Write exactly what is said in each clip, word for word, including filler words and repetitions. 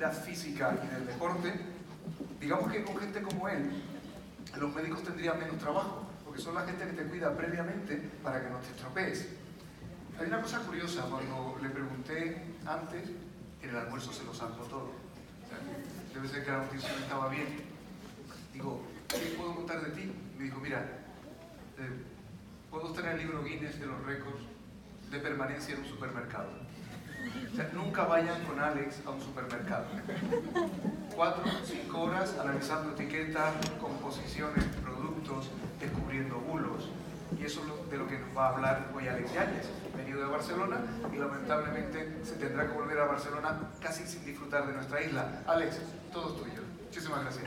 actividad física y del deporte, digamos que con gente como él, los médicos tendrían menos trabajo, porque son la gente que te cuida previamente para que no te estropees. Hay una cosa curiosa, cuando le pregunté antes, en el almuerzo se lo saltó todo. O sea, debe ser que la nutrición estaba bien. Digo, ¿qué puedo contar de ti? Me dijo, mira, eh, puedo estar en el libro Guinness de los récords de permanencia en un supermercado. O sea, nunca vayan con Alex a un supermercado. Cuatro, cinco horas analizando etiquetas, composiciones, productos, descubriendo bulos. Y eso es lo, de lo que nos va a hablar hoy Alex Yáñez, venido de Barcelona, y lamentablemente se tendrá que volver a Barcelona casi sin disfrutar de nuestra isla. Alex, todo es tuyo. Muchísimas gracias.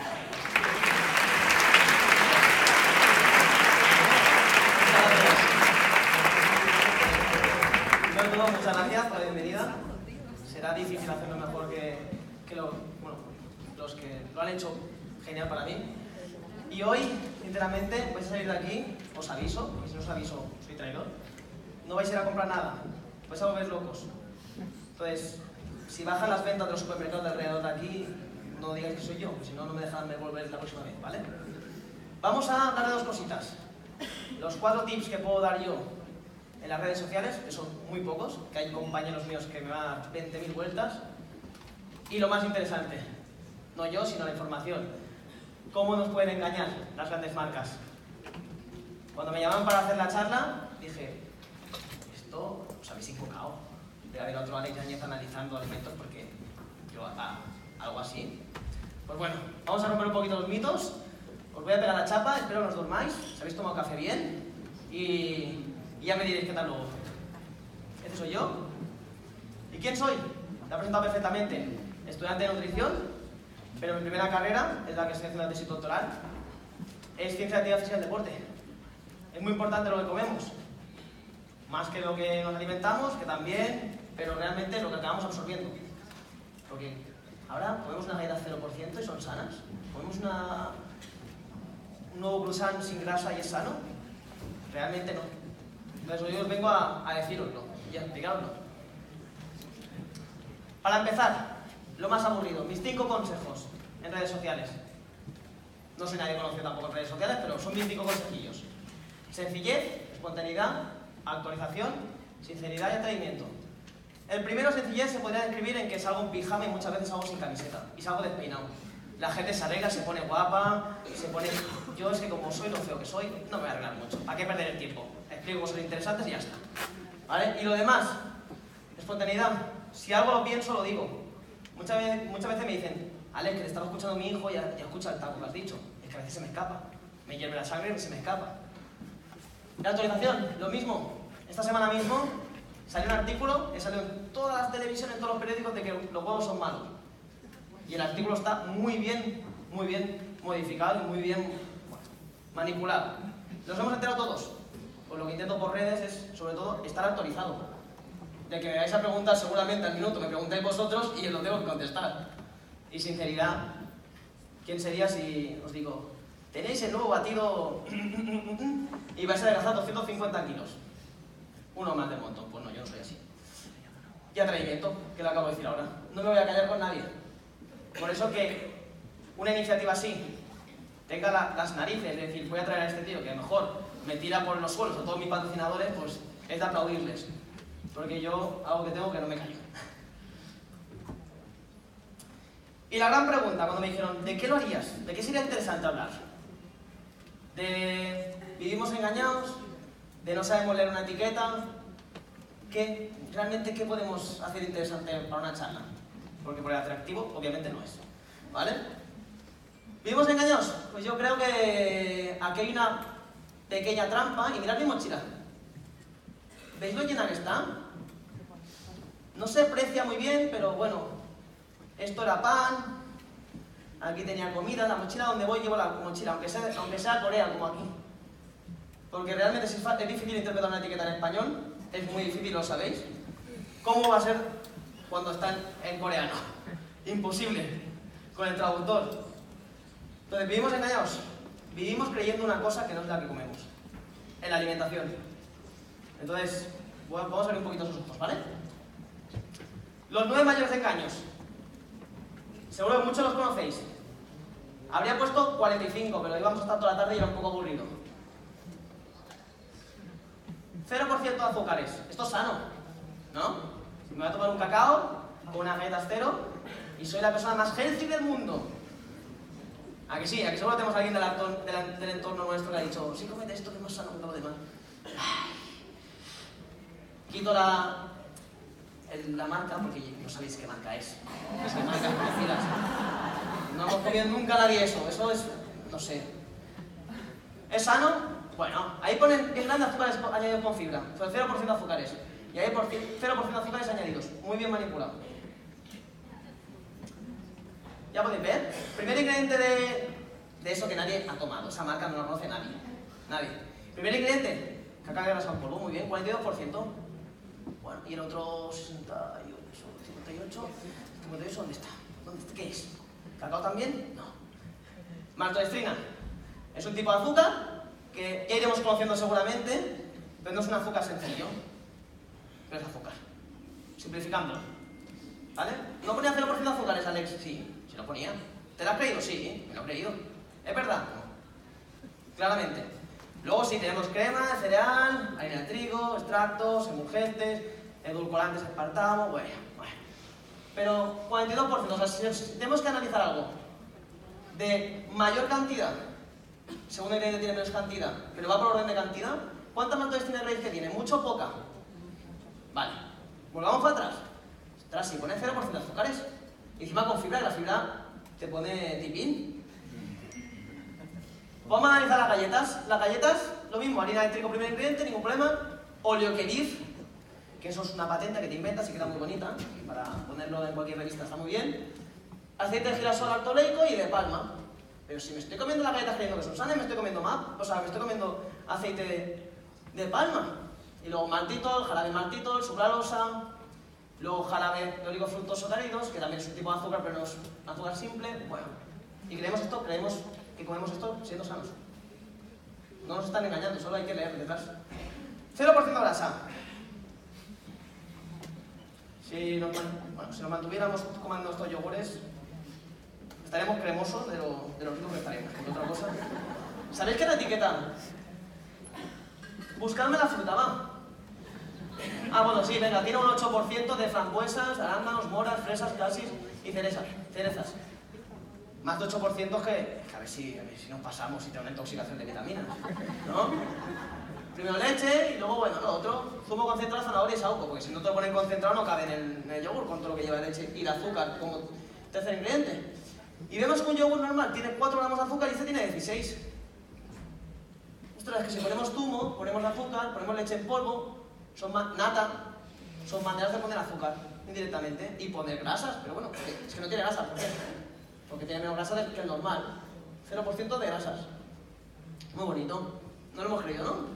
Bueno, todo, muchas gracias por la bienvenida. Será difícil hacerlo mejor que, que lo, bueno, los que lo han hecho genial para mí. Y hoy, sinceramente, vais a salir de aquí, os aviso, porque si no os aviso, soy traidor. No vais a ir a comprar nada, vais a volver locos. Entonces, si bajan las ventas de los supermercados de alrededor de aquí, no digáis que soy yo, porque si no, no me dejan volver la próxima vez, ¿vale? Vamos a hablar de dos cositas. Los cuatro tips que puedo dar yo en las redes sociales, que son muy pocos, que hay compañeros míos que me van a dar veinte mil vueltas. Y lo más interesante, no yo, sino la información. ¿Cómo nos pueden engañar las grandes marcas? Cuando me llamaban para hacer la charla, dije, esto os habéis equivocado. Debe haber otro Alex Yáñez analizando alimentos porque yo a, algo así. Pues bueno, vamos a romper un poquito los mitos. Os voy a pegar la chapa, espero que os durmáis. Si habéis tomado café bien. Y, y ya me diréis qué tal luego. Este soy yo. ¿Y quién soy? La he presentado perfectamente. Estudiante de nutrición. Pero mi primera carrera, es la que estoy haciendo la tesis doctoral, es ciencia de actividad física y deporte. Es muy importante lo que comemos, más que lo que nos alimentamos, que también, pero realmente lo que acabamos absorbiendo. Porque ahora comemos unas galletas cero por ciento y son sanas. Comemos una, un nuevo croissant sin grasa y es sano. Realmente no. Entonces hoy os vengo a, a deciroslo y a explicaroslo. Para empezar, lo más aburrido, mis cinco consejos en redes sociales. No soy nadie conocido tampoco en redes sociales, pero son mis cinco consejillos. Sencillez, espontaneidad, actualización, sinceridad y atrevimiento. El primero, sencillez, se podría describir en que salgo en pijama y muchas veces salgo sin camiseta. Y salgo despeinado. La gente se arregla, se pone guapa, se pone... Yo es que como soy lo feo que soy, no me voy a arreglar mucho. ¿Para qué perder el tiempo? Explico cosas interesantes y ya está. ¿Vale? Y lo demás, espontaneidad. Si algo lo pienso, lo digo. Muchas veces, muchas veces me dicen, Alex, que le estaba escuchando a mi hijo y ya, ya escucha el taco que has dicho. Es que a veces se me escapa. Me hierve la sangre y se me escapa. La actualización, lo mismo. Esta semana mismo salió un artículo que salió en todas las televisiones, en todos los periódicos, de que los huevos son malos. Y el artículo está muy bien, muy bien modificado y muy bien bueno, manipulado. ¿Los hemos enterado todos? Pues lo que intento por redes es, sobre todo, estar actualizado. De que me vais a preguntar seguramente al minuto, me preguntáis vosotros y os lo tengo que contestar. Y sinceridad, ¿quién sería si os digo, tenéis el nuevo batido y vais a adelgazar doscientos cincuenta kilos? Uno más del montón. Pues no, yo no soy así. Y atrevimiento, que lo acabo de decir ahora. No me voy a callar con nadie. Por eso que una iniciativa así tenga la, las narices, es decir, voy a traer a este tío que a lo mejor me tira por los suelos a todos mis patrocinadores, pues es de aplaudirles. Porque yo hago que tengo que no me callo. Y la gran pregunta, cuando me dijeron, ¿de qué lo harías? ¿De qué sería interesante hablar? ¿De vivimos engañados? ¿De no sabemos leer una etiqueta? ¿Qué? ¿Realmente qué podemos hacer interesante para una charla? Porque por el atractivo, obviamente no es. ¿Vale? ¿Vivimos engañados? Pues yo creo que aquí hay una pequeña trampa. Y mirad mi mochila. ¿Veis lo llena que está? No se aprecia muy bien, pero bueno, esto era pan, aquí tenía comida, la mochila donde voy llevo la mochila, aunque sea, aunque sea Corea, como aquí. Porque realmente si es difícil interpretar una etiqueta en español, es muy difícil, lo sabéis. ¿Cómo va a ser cuando está en, en coreano? Imposible, con el traductor. Entonces, ¿vivimos engañados? Vivimos creyendo una cosa que no es la que comemos, en la alimentación. Entonces, vamos a ver un poquito sus ojos, ¿vale? Los nueve mayores engaños. Seguro que muchos los conocéis. Habría puesto cuarenta y cinco, pero íbamos a estar toda la tarde y era un poco aburrido. cero por ciento de azúcares. Esto es sano, ¿no? Si me voy a tomar un cacao con unas galletas cero y soy la persona más healthy del mundo. ¿A que sí? ¿A que seguro tenemos a alguien del, actor, del, del entorno nuestro que ha dicho sí, cómete esto que es más sano que todo lo demás? Quito la, el, la marca porque no sabéis qué marca es. Es que marcas conocidas. No hemos comido nunca nadie eso. Eso es, no sé. ¿Es sano? Bueno, ahí ponen bien grandes azúcares añadidos con fibra. Son cero por ciento de azúcares. Y ahí por cero por ciento de azúcares añadidos. Muy bien manipulado. Ya podéis ver. Primer ingrediente de, de eso que nadie ha tomado. Esa marca no la conoce nadie. Nadie. Primer ingrediente, cacao de grasa en polvo. Muy bien, cuarenta y dos por ciento. Bueno, y el otro sesenta y ocho, cincuenta y ocho, cincuenta y ocho, ¿dónde está? ¿Dónde está? ¿Qué es? ¿Cacao también? No. Maltodextrina. Es un tipo de azúcar que ya iremos conociendo seguramente, pero no es un azúcar sencillo. Pero es azúcar. Simplificándolo. ¿Vale? ¿No ponía cero por ciento de azúcares, Alex? Sí. ¿Se lo ponía? ¿Te lo has creído? Sí, me lo he creído. ¿Es verdad? No. Claramente. Luego sí, tenemos crema de cereal, harina de trigo, extractos, emulgentes, edulcorantes, aspartamo, bueno, bueno. Pero cuarenta y dos por ciento, o sea, si tenemos que analizar algo de mayor cantidad, según el ingrediente tiene menos cantidad, pero va por orden de cantidad, ¿cuánta maltodextrina creéis que tiene? ¿Mucho o poca? Vale. Volvamos para atrás. Ostras, si pone cero por ciento de azúcares, y encima con fibra, que la fibra te pone tipín. Vamos a analizar las galletas. Las galletas, lo mismo, harina de trigo primer ingrediente, ningún problema. Oleoquerif, que eso es una patente que te inventas y queda muy bonita, y para ponerlo en cualquier revista está muy bien. Aceite de girasol altoleico y de palma. Pero si me estoy comiendo las galletas creyendo que son sanas, me estoy comiendo más, o sea, me estoy comiendo aceite de, de palma. Y luego maltitol, jarabe maltitol, sucralosa, luego jarabe de oligofructosos que también es un tipo de azúcar, pero no es azúcar simple. Bueno, y creemos esto, creemos que comemos esto siendo sanos. No nos están engañando, solo hay que leer detrás. cero por ciento grasa. Si nos, bueno, si nos mantuviéramos comiendo estos yogures, estaríamos cremosos de lo, de lo ricos que estaríamos, por otra cosa. ¿Sabéis qué es la etiqueta? Buscadme la fruta, va. Ah, bueno, sí, venga, tiene un ocho por ciento de frambuesas, arándanos, moras, fresas, casis y cerezas. cerezas. Más de ocho por ciento que, que a, ver si, a ver si nos pasamos y tenemos una intoxicación de vitaminas, ¿no? Primero leche y luego, bueno, lo otro, zumo concentrado de zanahoria y saúco, porque si no te lo ponen concentrado no cabe en el, en el yogur con todo lo que lleva leche y el azúcar como tercer ingrediente. Y vemos que un yogur normal tiene cuatro gramos de azúcar y este tiene dieciséis. Ostras, es que si ponemos zumo, ponemos azúcar, ponemos leche en polvo, son nata, son maneras de poner azúcar indirectamente y poner grasas, pero bueno, es que no tiene grasa, ¿por qué? Porque tiene menos grasa que el normal. cero por ciento de grasas. Muy bonito. No lo hemos creído, ¿no?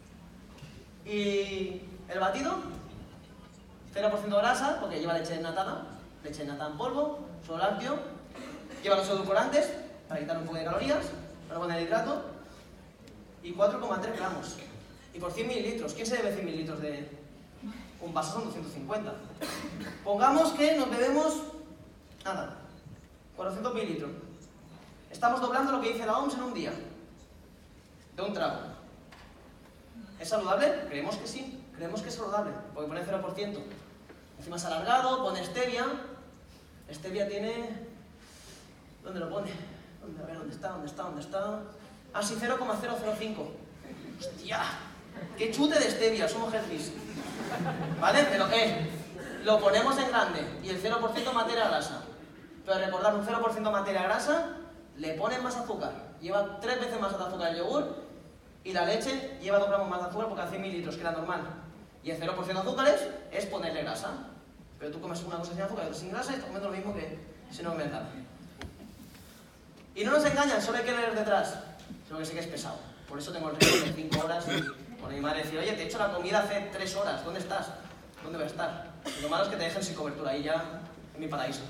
Y el batido, cero por ciento de grasa, porque lleva leche desnatada, leche desnatada en polvo, suero lácteo, lleva los edulcorantes, para quitar un poco de calorías, para poner el hidrato, y cuatro coma tres gramos. Y por cien mililitros, ¿quién se bebe cien mililitros de un vaso? Son doscientos cincuenta. Pongamos que nos bebemos, nada, cuatrocientos mililitros. Estamos doblando lo que dice la O M S en un día. De un trago. ¿Es saludable? Creemos que sí. Creemos que es saludable. Porque pone cero por ciento. Encima es alargado, pone stevia. Stevia tiene... ¿Dónde lo pone? ¿Dónde? A ver, ¿dónde está? ¿Dónde está? ¿Dónde está? Ah, sí, cero coma cero cero cinco. ¡Hostia! ¡Qué chute de stevia! Somos healthy. ¿Vale? Pero, eh, lo ponemos en grande. Y el cero por ciento materia grasa. Pero recordad, un cero por ciento materia grasa, le ponen más azúcar. Lleva tres veces más de azúcar el yogur y la leche lleva dos gramos más de azúcar porque a cien mililitros, que era normal. Y el cero por ciento de azúcares es ponerle grasa. Pero tú comes una cosa sin azúcar y otra sin grasa y estás comiendo lo mismo que si no comes nada. Y no nos engañan, solo hay que leer detrás. Solo que sé que es pesado. Por eso tengo el ritmo de cinco horas y bueno, mi madre decía, oye, te he hecho la comida hace tres horas, ¿dónde estás? ¿Dónde voy a estar? Y lo malo es que te dejen sin cobertura, ahí ya en mi paraíso.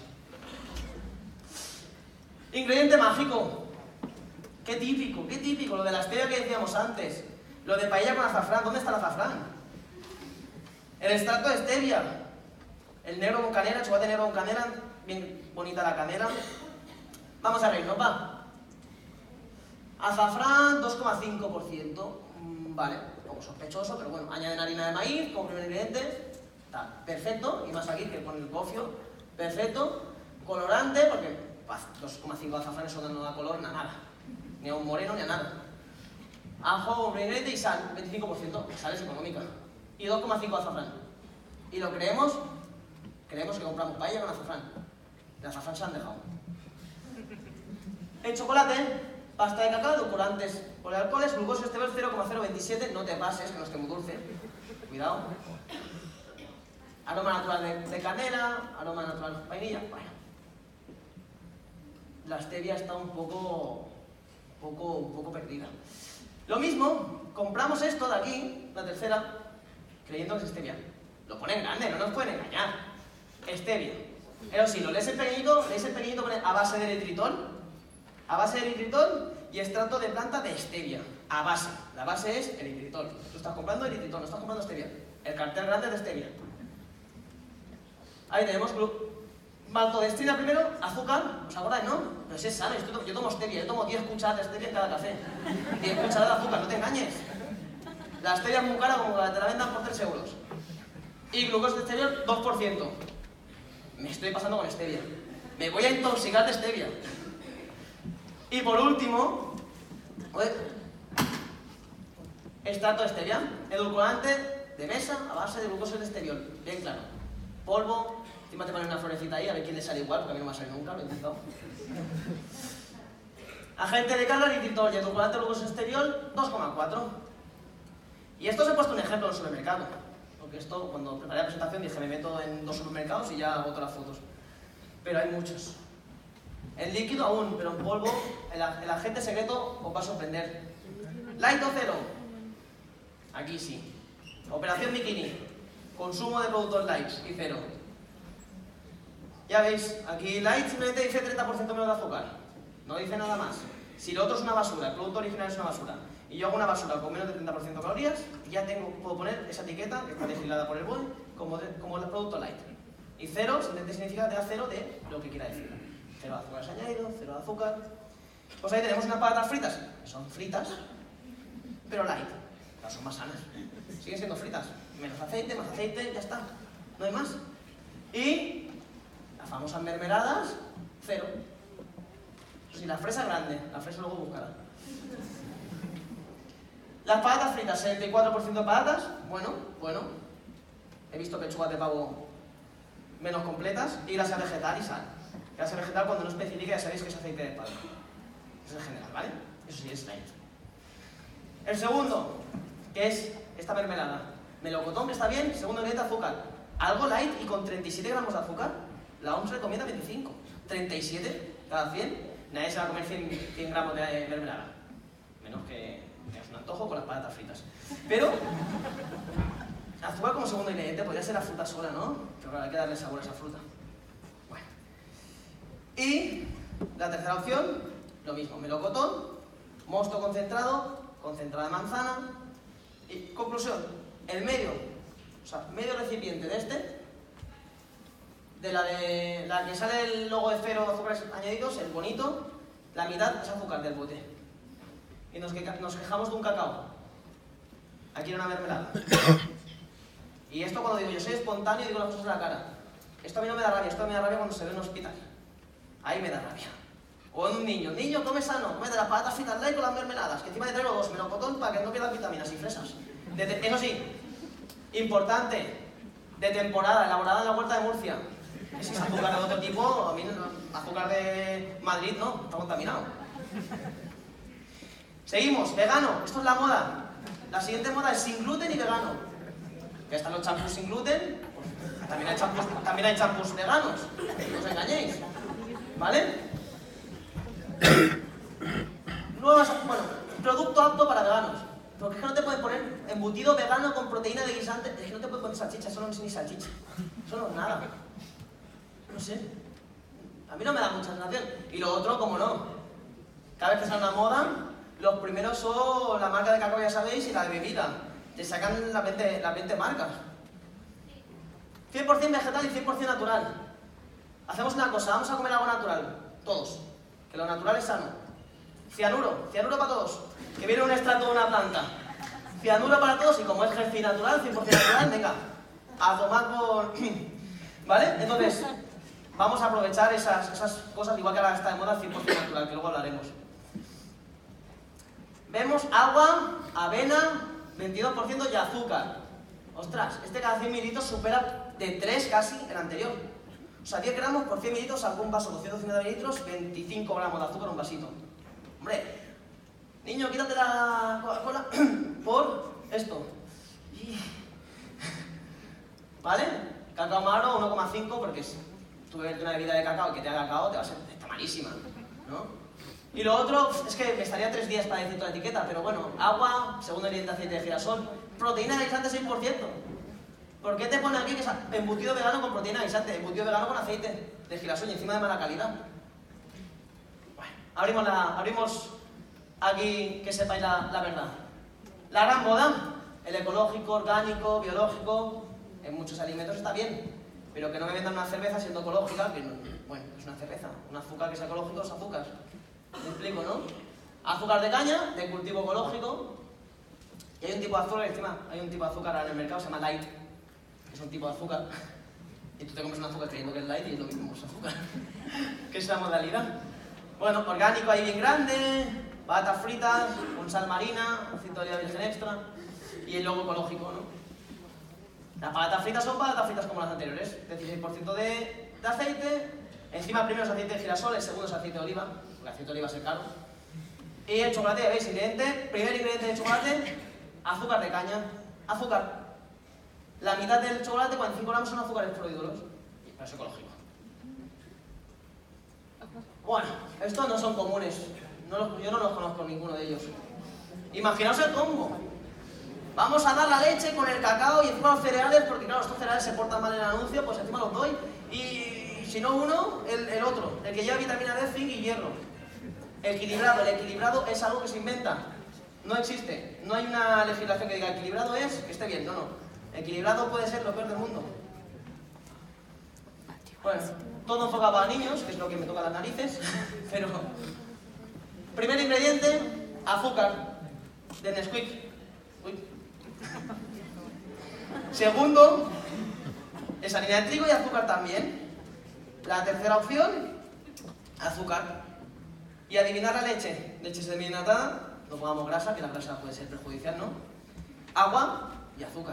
Ingrediente mágico. Qué típico, qué típico. Lo de la stevia que decíamos antes. Lo de paella con azafrán. ¿Dónde está el azafrán? El extracto de stevia. El negro con canela, chocolate negro con canela, bien bonita la canela. Vamos a reírnos, va. Azafrán, dos coma cinco por ciento. Mm, vale, un poco sospechoso, pero bueno, añaden harina de maíz como primer ingrediente. Está perfecto, y más aquí que con el cofio. Perfecto. Colorante, porque dos coma cinco azafranes eso no da color, nada, nada. Ni a un moreno ni a nada. Ajo como primer ingrediente y sal, veinticinco por ciento. Sal es económica. Y dos coma cinco azafrán. Y lo creemos, creemos que compramos paella con azafrán. El azafrán se han dejado. El chocolate, pasta de cacao, edulcorantes, polialcoholes, glucosa estable cero coma cero veintisiete, no te pases, que no esté muy dulce. Cuidado. Aroma natural de, de canela, aroma natural de vainilla. Bueno. La stevia está un poco, un poco, un poco perdida. Lo mismo, compramos esto de aquí, la tercera, creyendo que es stevia. Lo ponen grande, no nos pueden engañar. Stevia. Pero sí, lo lees en pequeñito, lees en pequeñito pone a base de eritritol, a base de eritritol y extracto de planta de stevia. A base. La base es eritritol. Tú estás comprando eritritol, no estás comprando stevia. El cartel grande de stevia. Ahí tenemos maltodextrina primero, azúcar, ¿os acordáis, no? Pero si es sano, yo tomo stevia, yo tomo diez cucharadas de stevia en cada café. diez cucharadas de azúcar, no te engañes. La stevia es muy cara, como que te la vendan por tres euros. Y glucosa de stevia, dos por ciento. Me estoy pasando con stevia. Me voy a intoxicar de stevia. Y por último, extracto de stevia, edulcorante de mesa a base de glucosa de esteviol, bien claro. Polvo, encima te ponen una florecita ahí, a ver quién le sale igual, porque a mí no me ha salido nunca, lo he intentado. Agente de carga, eritritol y edulcorante de glucosa de esteviol, dos coma cuatro. Y esto os he puesto un ejemplo en el supermercado, porque esto, cuando preparé la presentación, dije, me meto en dos supermercados y ya hago todas las fotos. Pero hay muchos. En líquido aún, pero en polvo, el, el agente secreto os va a sorprender. Light o cero. Aquí sí. Operación Bikini. Consumo de productos light y cero. Ya veis, aquí light simplemente dice treinta por ciento menos de azúcar. No dice nada más. Si lo otro es una basura, el producto original es una basura, y yo hago una basura con menos de treinta por ciento de calorías, ya tengo, puedo poner esa etiqueta, que está legislada por el B O E, como, de, como el producto light. Y cero simplemente significa que da cero de lo que quiera decir. Cero de azúcar añadido, cero de azúcar. Pues ahí tenemos unas patatas fritas, que son fritas, pero light. Las son más sanas. Siguen siendo fritas. Menos aceite, más aceite, ya está. No hay más. Y las famosas mermeladas, cero. Eso sí, la fresa grande, la fresa luego buscará. Las patatas fritas, setenta y cuatro por ciento de patatas, bueno, bueno. He visto pechugas de pavo menos completas, y grasa vegetal y sal. Grasa vegetal cuando no especifica ya sabéis que es aceite de palma. Eso es general, ¿vale? Eso sí es light. El segundo, que es esta mermelada. Melocotón, que está bien. Segundo ingrediente, azúcar. Algo light y con treinta y siete gramos de azúcar. La O M S recomienda veinticinco. treinta y siete cada cien. Nadie se va a comer cien, cien gramos de mermelada. Menos que tengas un antojo con las patatas fritas. Pero azúcar como segundo ingrediente podría ser la fruta sola, ¿no? Pero claro, hay que darle sabor a esa fruta. Bueno. Y la tercera opción, lo mismo. Melocotón, mosto concentrado, concentrado de manzana. Y conclusión, el medio, o sea, medio recipiente de este, de la, de la que sale el logo de cero azúcares añadidos, el bonito, la mitad es azúcar del bote. Y nos, que, nos quejamos de un cacao. Aquí era una mermelada. Y esto cuando digo yo soy espontáneo y digo las cosas en la cara. Esto a mí no me da rabia, esto me da rabia cuando se ve en un hospital. Ahí me da rabia. O en un niño. Niño, come sano, come de las patatas fritas light con las mermeladas, que encima de traigo dos melocotón para que no pierdan vitaminas y fresas. De te... Eso sí, importante, de temporada, elaborada en la huerta de Murcia. Si es azúcar de otro tipo, a mí azúcar de Madrid no, está contaminado. Seguimos, vegano, esto es la moda. La siguiente moda es sin gluten y vegano. Ya están los champús sin gluten, pues también hay champús, también hay champús veganos, no os engañéis, ¿vale? Nuevas, bueno, producto apto para veganos. Porque es que no te puedes poner embutido vegano con proteína de guisante, es que no te puedes poner salchicha, eso no es ni salchicha, eso no es nada. No sé, a mí no me da mucha sensación. Y lo otro, como no, cada vez que sale una moda, los primeros son la marca de cacao, ya sabéis, y la de bebida. Te sacan las veinte, las veinte marcas. cien por cien vegetal y cien por cien natural. Hacemos una cosa, vamos a comer algo natural, todos, que lo natural es sano. Cianuro, cianuro para todos, que viene un extracto de una planta. Cianuro para todos y como es healthy natural, cien por cien natural, venga, a tomar por... ¿Vale? Entonces, vamos a aprovechar esas, esas cosas, igual que ahora está de moda, cien por cien natural, que luego hablaremos. Vemos agua, avena, veintidós por ciento y azúcar. Ostras, este cada cien mililitros supera de tres casi el anterior. O sea, diez gramos por cien mililitros, algún vaso doscientos cincuenta mililitros, veinticinco gramos de azúcar en un vasito. Hombre, niño, quítate la Coca-Cola por esto. ¿Vale? Cacao magro uno coma cinco porque si tú bebes una bebida de cacao que te haga cacao, te va a ser, está malísima, ¿no? Y lo otro, es que me estaría tres días para decir toda la etiqueta, pero bueno, agua, segundo ingrediente aceite de girasol, proteína guisante seis por ciento. ¿Por qué te pone aquí que es embutido vegano con proteína guisante, embutido vegano con aceite de girasol y encima de mala calidad? Bueno, abrimos, la, abrimos aquí que sepáis la, la verdad. La gran moda, el ecológico, orgánico, biológico, en muchos alimentos está bien, pero que no me vendan una cerveza siendo ecológica, que no, bueno, es una cerveza, un azúcar que sea ecológico es azúcar. ¿Me explico, no? Azúcar de caña, de cultivo ecológico, y hay un tipo de azúcar, encima, hay un tipo de azúcar en el mercado, se llama light, que es un tipo de azúcar, y tú te comes un azúcar creyendo que es light y es lo mismo, es azúcar, que es la modalidad. Bueno, orgánico ahí bien grande, patatas fritas, con sal marina, aceite de oliva virgen extra, y el logo ecológico, ¿no? Las patatas fritas son patatas fritas como las anteriores, dieciséis por ciento de, de aceite, encima el primero es aceite de girasol, el segundo es aceite de oliva, porque el aceite de oliva es el caro. Y el chocolate, ¿veis? Ingrediente, primer ingrediente de chocolate, azúcar de caña, azúcar. La mitad del chocolate, cuarenta y cinco gramos, son azúcares puros y duros, pero es ecológico. Bueno, estos no son comunes, no los, yo no los conozco ninguno de ellos. Imaginaos el combo. Vamos a dar la leche con el cacao y encima los cereales, porque claro, estos cereales se portan mal en el anuncio, pues encima los doy. Y si no uno, el, el otro, el que lleva vitamina D, zinc y hierro. Equilibrado, el equilibrado es algo que se inventa. No existe, no hay una legislación que diga equilibrado es que esté bien, no, no. Equilibrado puede ser lo peor del mundo. Bueno, todo enfocado para niños, que es lo que me toca las narices, pero... Primer ingrediente, azúcar, de Nesquik. Uy. Segundo, es harina de trigo y azúcar también. La tercera opción, azúcar. Y adivinar la leche, leche semi-desnatada, no pongamos grasa, que la grasa puede ser perjudicial, ¿no? Agua y azúcar.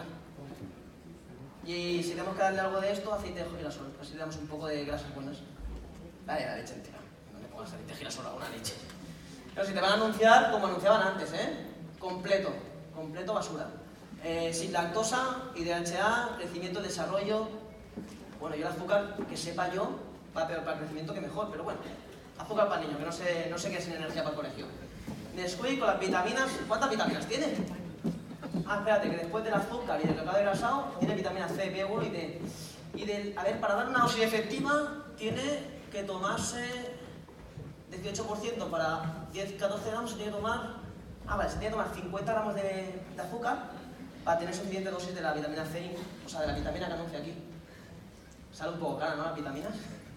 Y si tenemos que darle algo de esto, aceite de girasol, así le damos un poco de grasas buenas. Dale la leche entera, no le pongas aceite de girasol a una leche. Pero si te van a anunciar, como anunciaban antes, ¿eh? Completo, completo basura. Eh, sin lactosa y D H A, crecimiento, desarrollo. Bueno, yo el azúcar, que sepa yo, va peor para el crecimiento que mejor, pero bueno. Azúcar para niños, que no sé, no sé qué es sin energía para el colegio. Nesquik con las vitaminas, ¿cuántas vitaminas tiene? Ah, espérate, que después del azúcar y del cacao desgrasado tiene vitamina C, B uno y D. Y del, a ver, para dar una dosis efectiva tiene que tomarse dieciocho por ciento para diez a catorce gramos, se tiene que tomar, ah, vale, se tiene que tomar cincuenta gramos de, de azúcar para tener suficiente dosis de la vitamina C, o sea, de la vitamina que anuncia aquí. Sale un poco cara, ¿no? Las vitaminas.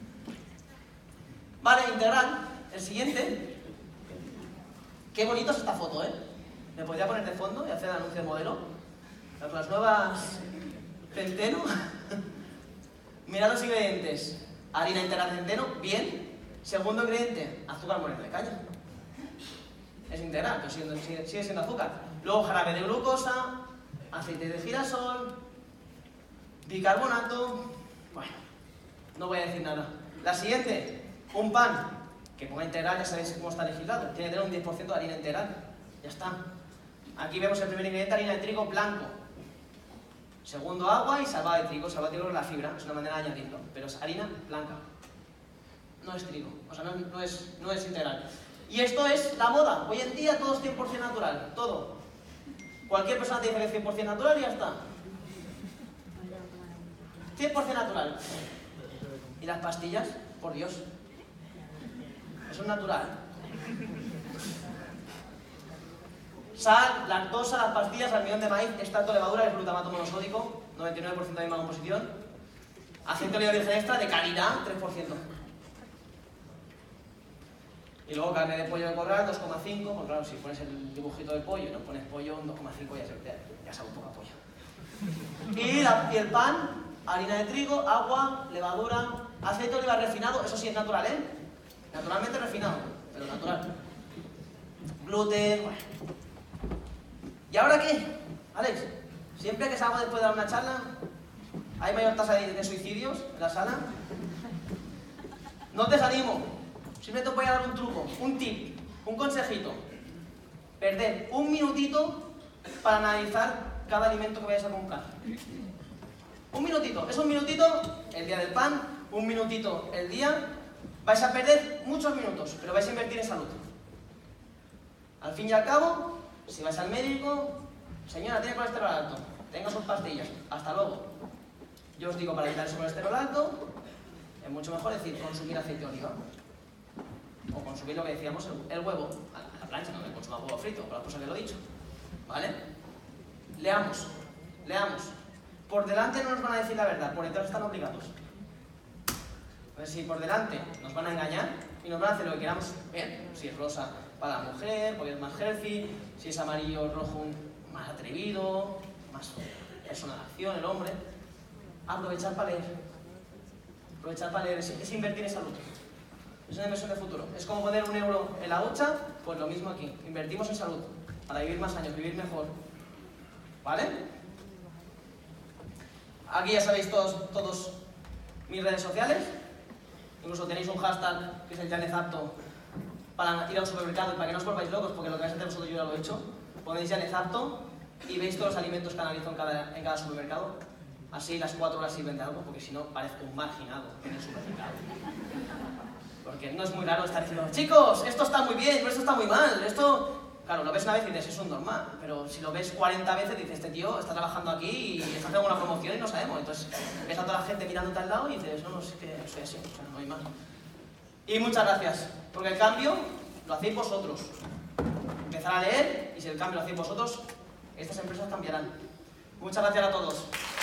Vale, integral. El siguiente. Qué bonito es esta foto, ¿eh? Me podría poner de fondo y hacer el anuncio de modelo. Las nuevas centeno. Mirad los ingredientes. Harina integral centeno, bien. Segundo ingrediente, azúcar moreno de caña. Es integral, pero sigue, sigue, sigue siendo azúcar. Luego jarabe de glucosa, aceite de girasol, bicarbonato. Bueno, no voy a decir nada. La siguiente, un pan que ponga integral, ya sabéis cómo está legislado. Tiene que tener un diez por ciento de harina integral. Ya está. Aquí vemos el primer ingrediente, harina de trigo blanco. Segundo, agua y salvado de trigo. Salvado de trigo es la fibra, es una manera de añadirlo, pero es harina blanca. No es trigo, o sea, no, no, es, no es integral. Y esto es la moda. Hoy en día todo es cien por cien natural, todo. Cualquier persona te dice que es cien por cien natural y ya está. cien por cien natural. ¿Y las pastillas? Por Dios. Eso es natural. Sal, lactosa, las pastillas, almidón de maíz, extracto de levadura, es glutamato monosódico, noventa y nueve por ciento de misma composición. Aceite de oliva virgen extra de calidad, tres por ciento. Y luego carne de pollo de corral, dos coma cinco, pues claro, si pones el dibujito de pollo y no pones pollo, dos coma cinco ya, se, ya sabe un poco a pollo. Y, la, y el pan, harina de trigo, agua, levadura, aceite de oliva refinado, eso sí es natural, ¿eh? Naturalmente refinado, pero natural. Gluten, bueno. ¿Y ahora qué? Alex, siempre que salgo después de dar una charla, hay mayor tasa de, de suicidios en la sala. No te desanimo. Siempre te voy a dar un truco, un tip, un consejito. Perder un minutito para analizar cada alimento que vayas a comprar. Un minutito, es un minutito el día del pan, un minutito el día. Vais a perder muchos minutos, pero vais a invertir en salud. Al fin y al cabo, si vais al médico, señora, tiene colesterol alto, tenga sus pastillas, hasta luego. Yo os digo, para evitar ese colesterol alto, es mucho mejor decir consumir aceite de oliva. O consumir lo que decíamos, el, el huevo, a la, a la plancha, no me consuma huevo frito, por la cosa que lo he dicho. ¿Vale? Leamos, leamos. Por delante no nos van a decir la verdad, por detrás están obligados. Pues si por delante nos van a engañar y nos van a hacer lo que queramos ver, si es rosa para la mujer, porque es más healthy, si es amarillo o rojo, más atrevido, más persona de acción, el hombre. Aprovechar para leer. Aprovechar para leer es, es invertir en salud. Es una inversión de futuro. Es como poner un euro en la hucha, pues lo mismo aquí. Invertimos en salud, para vivir más años, vivir mejor. ¿Vale? Aquí ya sabéis todos, todos mis redes sociales. Incluso tenéis un hashtag que es el Yanezapto para ir al supermercado y para que no os volváis locos, porque lo que vais a hacer vosotros yo ya lo he hecho. Ponéis Yanezapto y veis todos los alimentos que analizo en cada, en cada supermercado. Así las cuatro horas sirven de algo, porque si no parezco un marginado en el supermercado. Porque no es muy raro estar diciendo, chicos, esto está muy bien, pero esto está muy mal, esto... Claro, lo ves una vez y dices, es un normal, pero si lo ves cuarenta veces dices, este tío está trabajando aquí y está haciendo una promoción y no sabemos. Entonces ves a toda la gente mirándote al lado y dices, no, no, es que soy así, o sea, no hay más. Y muchas gracias, porque el cambio lo hacéis vosotros. Empezar a leer y si el cambio lo hacéis vosotros, estas empresas cambiarán. Muchas gracias a todos.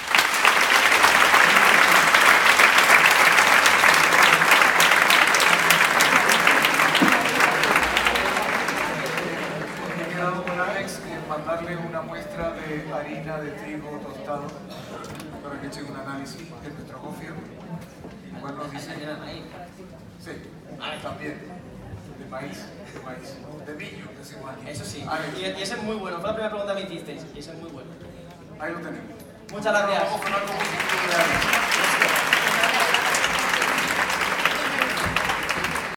Mandarle una muestra de harina de trigo tostado para que eche un análisis de nuestro gofio. Igual nos dice... Sí, también. De maíz, de maíz. De millo, decimos aquí. Eso sí. Y, y ese es muy bueno. Fue la primera pregunta que me hicisteis. Y ese es muy bueno. Ahí lo tenemos. Muchas gracias. Vamos con algo positivo de